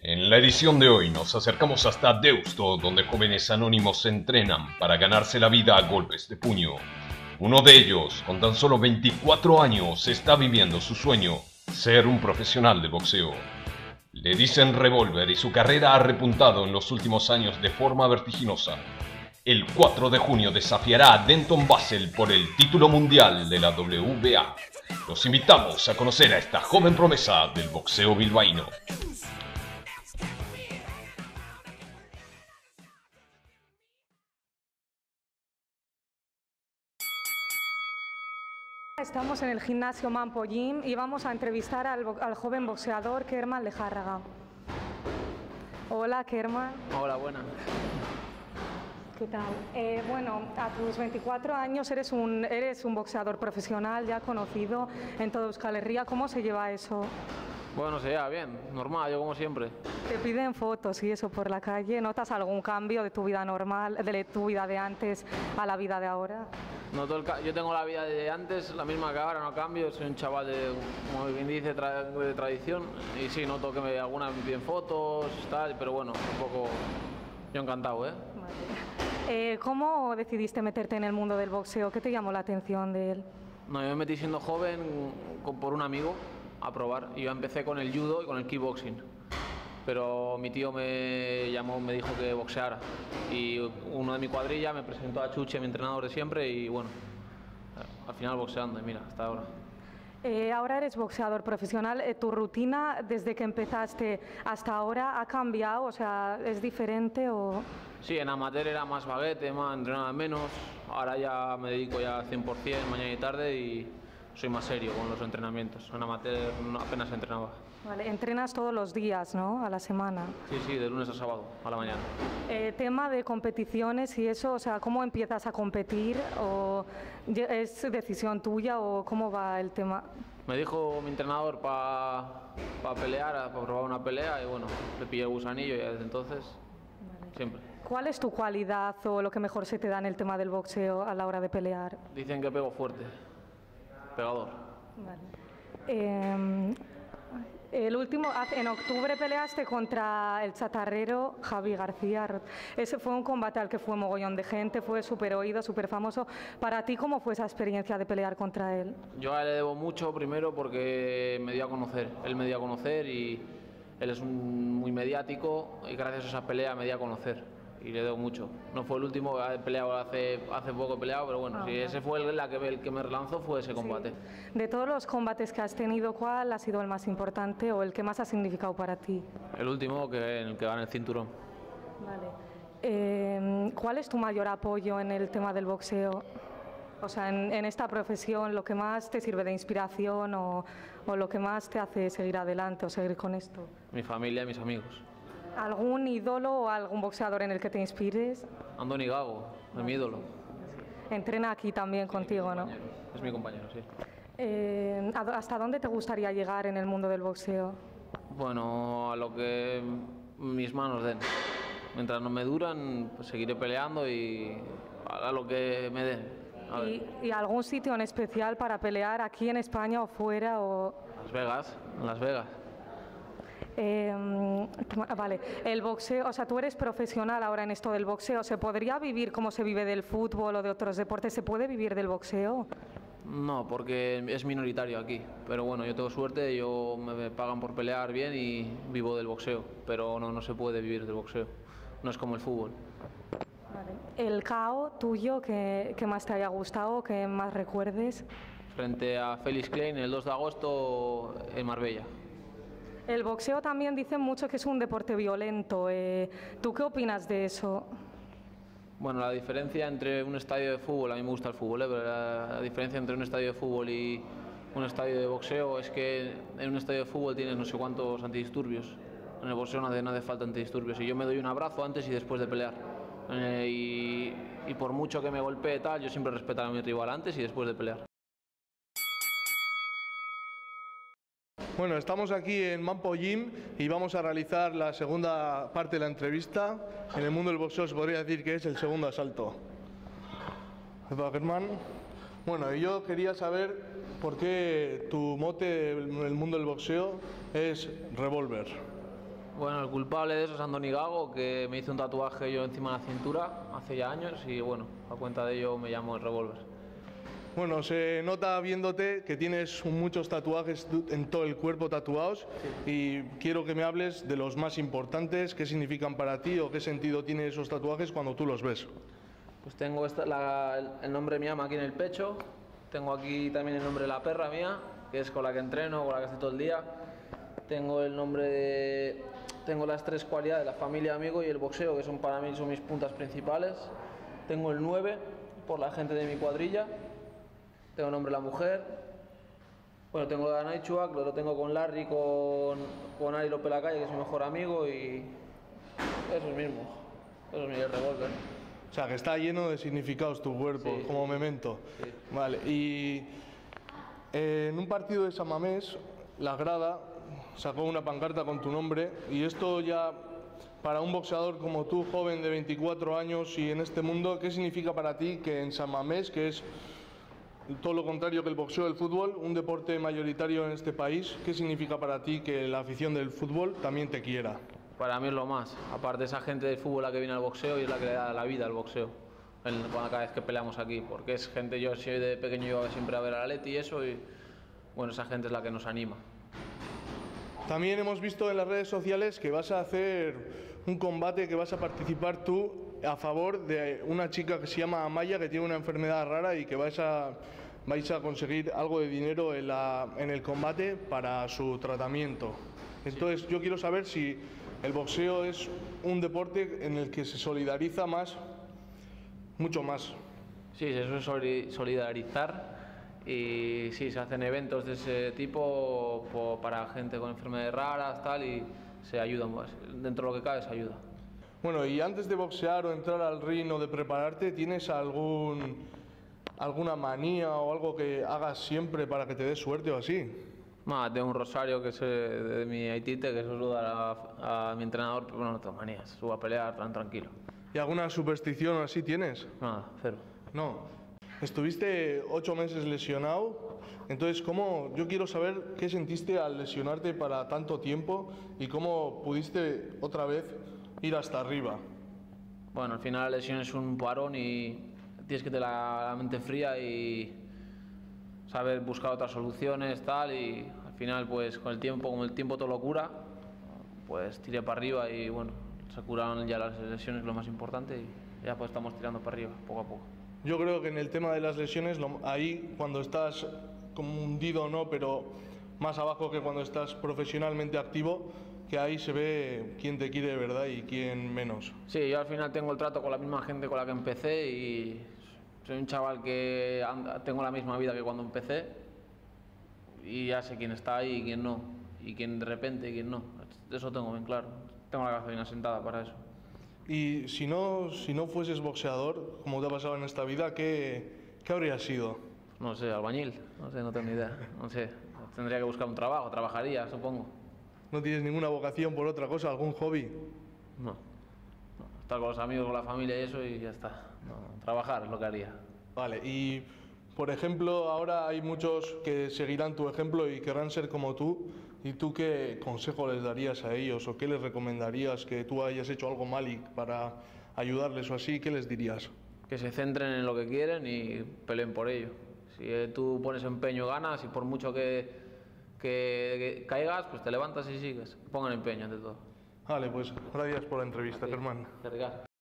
En la edición de hoy nos acercamos hasta Deusto, donde jóvenes anónimos se entrenan para ganarse la vida a golpes de puño. Uno de ellos, con tan solo 24 años, está viviendo su sueño, ser un profesional de boxeo. Le dicen Revolver y su carrera ha repuntado en los últimos años de forma vertiginosa. El 4 de junio desafiará a Denton Basel por el título mundial de la WBA. Los invitamos a conocer a esta joven promesa del boxeo bilbaíno. Estamos en el gimnasio Mampo Gym y vamos a entrevistar al joven boxeador Kerman Lejárraga. Hola, Kerman. Hola, buena. ¿Qué tal? Bueno, a tus 24 años eres un boxeador profesional ya conocido en toda Euskal Herria. ¿Cómo se lleva eso? Bueno, se lleva bien, normal, yo como siempre. Te piden fotos y eso por la calle. ¿Notas algún cambio de tu vida normal, de tu vida de antes a la vida de ahora? Yo tengo la vida de antes, la misma que ahora, no cambio. Soy un chaval de, como bien dice, de tradición. Y sí, noto que algunas me piden fotos, tal, pero bueno, un poco... Yo encantado, ¿eh? Vale. ¿Cómo decidiste meterte en el mundo del boxeo? ¿Qué te llamó la atención de él? No, yo me metí siendo joven por un amigo a probar. Y yo empecé con el judo y con el kickboxing. Pero mi tío me llamó, me dijo que boxeara. Y uno de mi cuadrilla me presentó a Chuchi, mi entrenador de siempre, y bueno, al final boxeando, y mira, hasta ahora. Ahora eres boxeador profesional. ¿Tu rutina desde que empezaste hasta ahora ha cambiado? O sea, ¿es diferente o...? Sí, en amateur era más baguete, más entrenaba menos. Ahora ya me dedico ya 100% mañana y tarde y soy más serio con los entrenamientos. En amateur apenas entrenaba. Vale, entrenas todos los días, ¿no? A la semana. Sí, sí, de lunes a sábado, a la mañana. Tema de competiciones y eso, o sea, ¿cómo empiezas a competir? ¿O es decisión tuya o cómo va el tema? Me dijo mi entrenador para pelear, para probar una pelea y bueno, le pillé el gusanillo y desde entonces, siempre. ¿Cuál es tu cualidad o lo que mejor se te da en el tema del boxeo a la hora de pelear? Dicen que pego fuerte, pegador. Vale. El último, en octubre peleaste contra el chatarrero Javi García. Ese fue un combate al que fue mogollón de gente, fue súper oído, súper famoso. Para ti, ¿cómo fue esa experiencia de pelear contra él? Yo a él le debo mucho, primero porque me dio a conocer. Él me dio a conocer y él es muy mediático y gracias a esa pelea me dio a conocer. Y le debo mucho. No fue el último, he peleado hace poco he peleado, pero bueno, si ese fue el que me relanzó, fue ese combate. Sí. De todos los combates que has tenido, ¿cuál ha sido el más importante o el que más ha significado para ti? El último, en el que gana el cinturón. Vale. ¿Cuál es tu mayor apoyo en el tema del boxeo? O sea, en esta profesión, ¿lo que más te sirve de inspiración o lo que más te hace seguir adelante o seguir con esto? Mi familia y mis amigos. ¿Algún ídolo o algún boxeador en el que te inspires? Andoni Gago, es mi ídolo. Entrena aquí también contigo, ¿no? Es mi compañero, sí. ¿Hasta dónde te gustaría llegar en el mundo del boxeo? Bueno, a lo que mis manos den. Mientras no me duran, pues seguiré peleando y a lo que me den. ¿Y algún sitio en especial para pelear aquí en España o fuera? Las Vegas, en Las Vegas. Vale, el boxeo, o sea, tú eres profesional ahora en esto del boxeo. ¿Se podría vivir como se vive del fútbol o de otros deportes? ¿Se puede vivir del boxeo? No, porque es minoritario aquí. Pero bueno, yo tengo suerte, me pagan por pelear bien y vivo del boxeo. Pero no se puede vivir del boxeo. No es como el fútbol. Vale. ¿El KO tuyo que más te haya gustado, que más recuerdes? Frente a Félix Klein el 2 de agosto en Marbella. El boxeo también dicen mucho que es un deporte violento. ¿Tú qué opinas de eso? Bueno, la diferencia entre un estadio de fútbol, a mí me gusta el fútbol, pero la diferencia entre un estadio de fútbol y un estadio de boxeo es que en un estadio de fútbol tienes no sé cuántos antidisturbios. En el boxeo no hace falta antidisturbios y yo me doy un abrazo antes y después de pelear. Y por mucho que me golpee tal, yo siempre respeto a mi rival antes y después de pelear. Bueno, estamos aquí en Mampo Gym y vamos a realizar la segunda parte de la entrevista. En el mundo del boxeo se podría decir que es el segundo asalto. Germán. Bueno, y yo quería saber por qué tu mote en el mundo del boxeo es Revolver. Bueno, el culpable de eso es Andoni Gago, que me hizo un tatuaje yo encima de la cintura hace ya años y bueno, a cuenta de ello me llamo el revólver. Bueno, se nota viéndote que tienes muchos tatuajes en todo el cuerpo tatuados y quiero que me hables de los más importantes, qué significan para ti o qué sentido tienen esos tatuajes cuando tú los ves. Pues tengo el nombre de mi ama aquí en el pecho, tengo aquí también el nombre de la perra mía, que es con la que entreno, con la que estoy todo el día. Tengo el nombre tengo las 3 cualidades, la familia, amigo y el boxeo, que son para mí son mis puntas principales. Tengo el 9 por la gente de mi cuadrilla. Tengo el nombre de la mujer. Bueno, tengo la Naichuak, lo tengo con Larry, con Ari López Lacalle, que es mi mejor amigo, y eso es mismo. Eso es mi revólver. O sea, que está lleno de significados tu cuerpo, Sí, como sí. memento. Sí. Vale, y en un partido de San Mamés, la grada sacó una pancarta con tu nombre, y esto ya, para un boxeador como tú, joven de 24 años y en este mundo, ¿qué significa para ti que en San Mamés, que es todo lo contrario que el boxeo del fútbol, un deporte mayoritario en este país, qué significa para ti que la afición del fútbol también te quiera? Para mí es lo más. Aparte, esa gente del fútbol la que viene al boxeo y es la que le da la vida al boxeo. Cada vez que peleamos aquí, porque es gente, yo soy de pequeño iba siempre a ver al Atleti y eso, y bueno, esa gente es la que nos anima. También hemos visto en las redes sociales que vas a hacer un combate, que vas a participar tú a favor de una chica que se llama Amaya, que tiene una enfermedad rara y que vais a conseguir algo de dinero en el combate para su tratamiento. Entonces yo quiero saber si el boxeo es un deporte en el que se solidariza más, mucho más. Sí, eso es solidarizar y sí, se hacen eventos de ese tipo para gente con enfermedades raras, tal, y se ayudan más. Dentro de lo que cabe se ayuda. Bueno, y antes de boxear o entrar al ring o de prepararte, ¿tienes alguna manía o algo que hagas siempre para que te dé suerte o así? Tengo un rosario que es de mi Aitite, que eso lo da a mi entrenador, pero bueno, no tengo manías, subo a pelear tranquilo. ¿Y alguna superstición o así tienes? Nada, cero. No. Estuviste 8 meses lesionado, entonces yo quiero saber qué sentiste al lesionarte para tanto tiempo y cómo pudiste otra vez ir hasta arriba. Bueno, al final la lesión es un parón y tienes que tener la mente fría y saber buscar otras soluciones, tal, y al final pues con el tiempo, como el tiempo todo lo cura, pues tiré para arriba y bueno, se curaron ya las lesiones, lo más importante, y ya pues estamos tirando para arriba, poco a poco. Yo creo que en el tema de las lesiones, ahí cuando estás como hundido no, pero más abajo que cuando estás profesionalmente activo, que ahí se ve quién te quiere de verdad y quién menos. Sí, yo al final tengo el trato con la misma gente con la que empecé y soy un chaval que tengo la misma vida que cuando empecé y ya sé quién está ahí y quién no, y quién de repente y quién no. Eso tengo bien claro, tengo la cabeza bien asentada para eso. Y si no fueses boxeador, como te ha pasado en esta vida, ¿qué habrías sido? No sé, albañil, no sé, no tengo ni idea, no sé, tendría que buscar un trabajo, trabajaría, supongo. ¿No tienes ninguna vocación por otra cosa, algún hobby? No, estar con los amigos, con la familia y eso y ya está. No, trabajar es lo que haría. Vale, y por ejemplo, ahora hay muchos que seguirán tu ejemplo y querrán ser como tú. ¿Y tú qué consejo les darías a ellos o qué les recomendarías que tú hayas hecho algo mal y para ayudarles o así? ¿Qué les dirías? Que se centren en lo que quieren y peleen por ello. Si tú pones empeño, ganas, y por mucho que caigas, pues te levantas y sigues. Pongan empeño ante todo. Vale, pues gracias por la entrevista, Germán. Gracias.